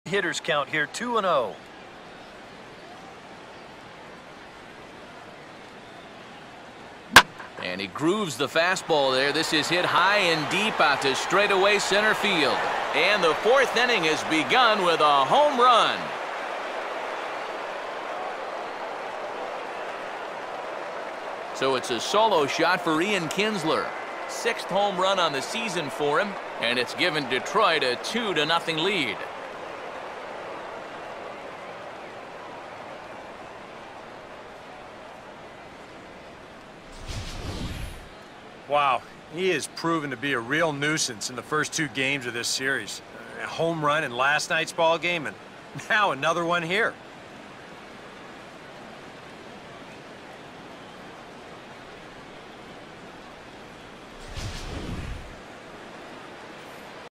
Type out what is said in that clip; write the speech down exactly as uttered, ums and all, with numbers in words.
Hitters count here, two and oh. And he grooves the fastball there. This is hit high and deep out to straightaway center field. And the fourth inning has begun with a home run. So it's a solo shot for Ian Kinsler. Sixth home run on the season for him, and it's given Detroit a two to nothing lead. Wow, he has proven to be a real nuisance in the first two games of this series. A home run in last night's ball game, and now another one here.